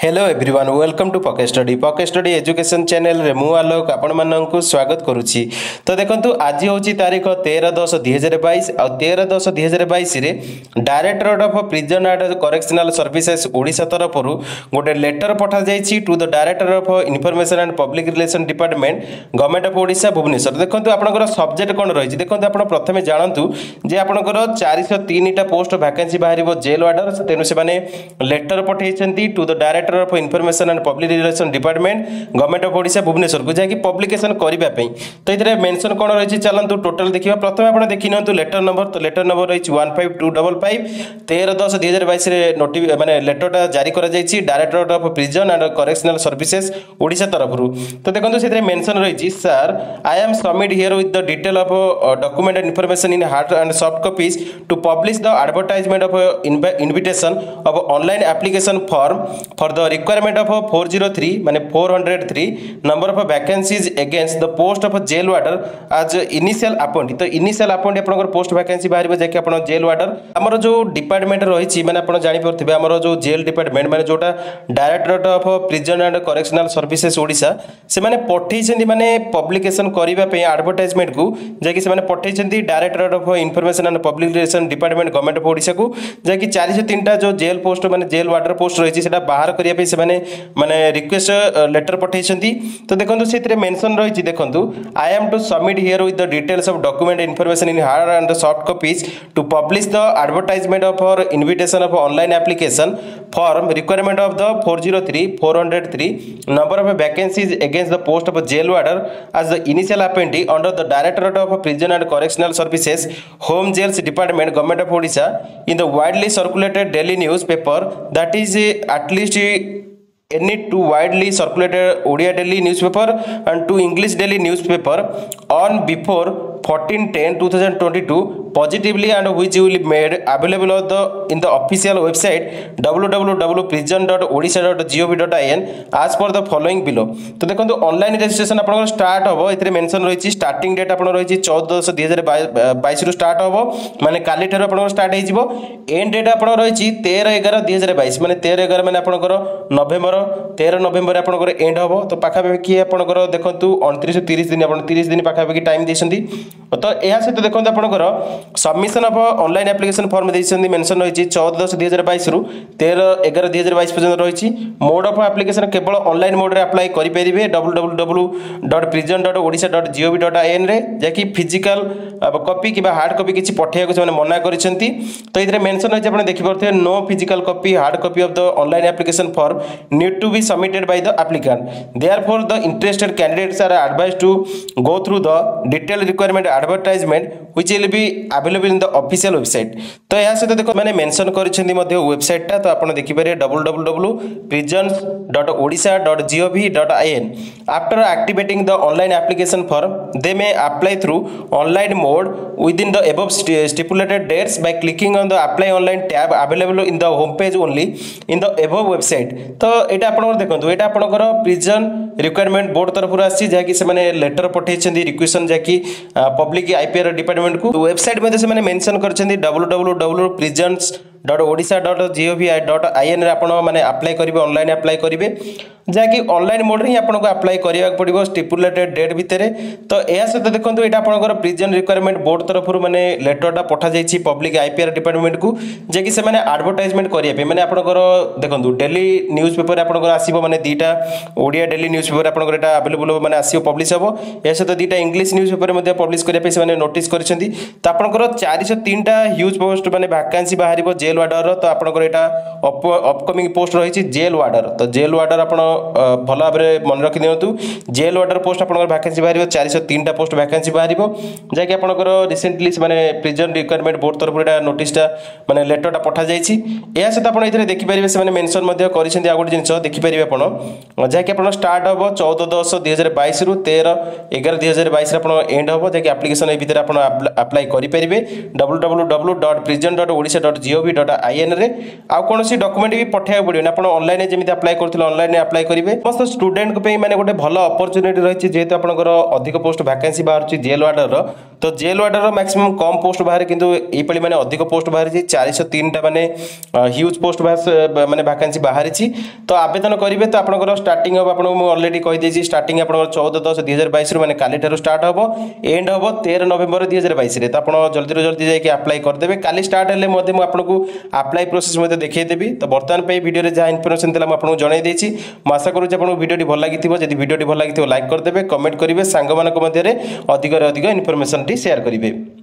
Hello everyone welcome to pocket study education channel रे मु आलोक आपण माननकु स्वागत करूची। तो देखंतु आज होची तारीख 13/10/2022 आ 13/10/2022 रे directorate of prison and correctional services Odisha तरफ रु गोटे लेटर पठा जाईची to the director of information and public relation department government of Odisha Bhubaneswar. देखंतु आपनकर सब्जेक्ट कोन रहिची देखंतु आपण प्रथमे जानंतु जे आपनकर 403 टा पोस्ट वैकेंसी बाहरिबो जेल वार्डर तेनु से माने लेटर पठेइछंती to the director of information and public relation department government of Odisha Bhubaneswar को जाकि पब्लिकेशन करिबा पई। तो इतरे मेंशन कोन रहिछि चलंतु टोटल देखिबा। प्रथमे आपण देखि नंतु लेटर नंबर। तो लेटर नंबर रहिछि 15255 13/10/2022 रे नोटि माने लेटरटा जारी करा जाईछि director of prison and correctional services Odisha तरफ रु। तो देखंतु सेतरे मेंशन रहिछि sir I am submit herewith the detail of document and information in hard and soft copies to publish the advertisement of invitation of online application form for the requirement of 403 माने 403 number of vacancies against the post of jail warder आज initial appoint. तो initial appoint आपनकर post vacancy बाहरिबो जे कि आपन jail वार्डर हमर जो डिपार्टमेंट रहिछि माने आपन जानि परथिबे हमर जो जेल डिपार्टमेंट माने जोटा directorate of prison and correctional services Odisha से माने पठेइछन्ती माने पब्लिकेशन करिबा पे एडवर्टाइजमेंट को जे कि से माने पठेइछन्ती directorate of information and public relation department government of Odisha को जे कि 403 टा जो जेल पोस्ट माने जेल वार्डर पोस्ट रहिछि सेटा बाहर करिया पे से माने रिक्वेस्ट लेटर पठेइछन्ती। तो देखंतु सेतरे मेंशन रहिछि देखंतु I am to submit herewith the details of document information in hard and soft copies to publish the advertisement of for invitation of online application form requirement of the 403 number of vacancies against the post of jail warder as the initial appointee under the directorate of prison and correctional services home jails department government of Odisha in the widely circulated daily newspaper that is at least any two widely circulated Odia daily newspaper and two English daily newspaper on before 14/10/2022 positively and which will be made available in the official website www.prison.odisha.gov.in as per the following below। तो देखो online registration आपन start होबो इतरे mention रहिछि starting date आपन रहिछि 14/10/2022 रु start होबो माने काली ठेर आपन स्टार्ट हे जिवो। एंड डेट आपन रहिछि 13/11/2022 माने 13/11 माने आपन नवेम्बर 13 नवेम्बर आपन एंड होबो। तो पाखा पाखी आपन देखंतु 29-30 दिन आपन 30 दिन पाखा पाखी टाइम देछंती। तो एहा सहित देखंतु आपन submission of online application form देछंती मेंशन रहिछि 14/10/2022 रु 13/11/2022 पर्यंत रहिछि। मोड ऑफ एप्लीकेशन केवल ऑनलाइन मोड रे अप्लाई करि परिबे www.prison.odisha.gov.in रे जेकी फिजिकल कॉपी किबा हार्ड कॉपी किछि पठेया को मना करिसंती। तो इधर मेंशन रहिछि आपन देखि परथे no physical copy hard copy of the online application form need to be submitted by the applicant. Therefore, the interested candidates are advised to go through the detailed requirement advertisement which will be available in the official website. तो यहाँ से तो देखो मैंने mention करिसेंती मध्ये website ता तो आपण देखि पारे www.prisons.odisha.gov.in। After activating the online application form, they may apply through online mode within the above stipulated dates by clicking on the apply online tab available in the home page only in the above website। तो एटा आपन देखंतु एटा आपनकर prison requirement board तरफ आसी जाकी से माने letter पठेइछन्ती रिक्वेशन जाकी पब्लिक आईपीआर डिपार्टमेंट को वेबसाइट मध्ये से माने मेंशन करछन्ती www.prisons.odisha.gov.in रे आपन माने अप्लाई करिवे ऑनलाइन अप्लाई करिवे जाकी ऑनलाइन मोड रे आपन को अप्लाई करिया पड़िबो स्टिपुलेटेड डेट भितरे। तो एया से देखंतु एटा आपनकर प्रिजन रिक्वायरमेंट बोर्ड तरफ माने लेटरटा पठा जाईछि पब्लिक आईपीआर डिपार्टमेंट को जेकी से माने एडवर्टाइजमेंट करिया पे माने आपनकर देखंतु डेली न्यूज़पेपर आपनकर आसीबो माने दीटा ओडिया डेली न्यूज़पेपर आपनकर एटा अवेलेबल माने आसीबो पब्लिश हबो। एया से तो दीटा इंग्लिश न्यूज़पेपर मध्ये पब्लिश करिया पे से माने नोटिस करिसेंती। तो आपनकर 403 टा ह्यूज पोस्ट माने वैकेंसी बाहरिबो जेल वार्डर। तो आपनकर एटा अपकमिंग पोस्ट रहिछि जेल वार्डर। तो जेल वार्डर आपण भल भाव मन रखि दियंतु जेल वार्डर पोस्ट आपनकर वैकेंसी बाहरिबो 403 टा पोस्ट वैकेंसी बाहरिबो जाकि आपनकर रिसेंटली माने प्रिजन रिक्वायरमेंट बोर्ड तरफ एटा नोटिसटा माने लेटरटा पठा जाईछि। एया से आपण इथरे देखि परिबे से माने मेंशन मध्ये करिसेंती आ गोटे जिंस देखि परिबे आपण जाकि आपण स्टार्ट हबो 14/10/2022 रु 13/11/2022 रे आपण एंड हबो जाकि एप्लीकेशन ए भीतर आपण अप्लाई करि परिबे www.prison.odisha.gov.in gov.in रे आ कोनोसी डॉक्यूमेंट भी पठाया पड़ियो आपण ऑनलाइन जेमिति अप्लाई करथिले ऑनलाइन अप्लाई करिवे समस्त स्टूडेंट को पे माने गोटे भलो अपॉर्चुनिटी रहिछि जेहेतु आपनकर अधिक पोस्ट वैकेंसी बाहरछि जेल वार्डर रो तो जेल वार्डर रो मैक्सिमम कम पोस्ट बाहर किंतु एई पळी माने अधिक पोस्ट बाहरछि 403 टा माने ह्यूज पोस्ट माने वैकेंसी बाहरछि तो आवेदन करिवे तो आपनकर स्टार्टिंग अब आपन मु ऑलरेडी कहि देछि स्टार्टिंग आपनकर 14/10/2022 रो माने काली ठारो स्टार्ट हबो एंड हबो 13 नवेम्बर 2022 रे तो आपण जल्दी जल्दी जाके अप्लाई कर देबे काली स्टार्ट हेले मध्ये मु आपनको अप्लाई प्रोसेस मध्ये देखै देबी तो वर्तमान पे वीडियो रे जा इन्फॉर्मेशन देला मु आपनको जणाई देछि मु आशा करू जे आपनको वीडियो भल लागिथिबो जदि वीडियो भल लागिथिबो लाइक कर देबे कमेंट करिवे सांग मानक मध्ये रे अधिक इन्फॉर्मेशन टी शेयर करिवे।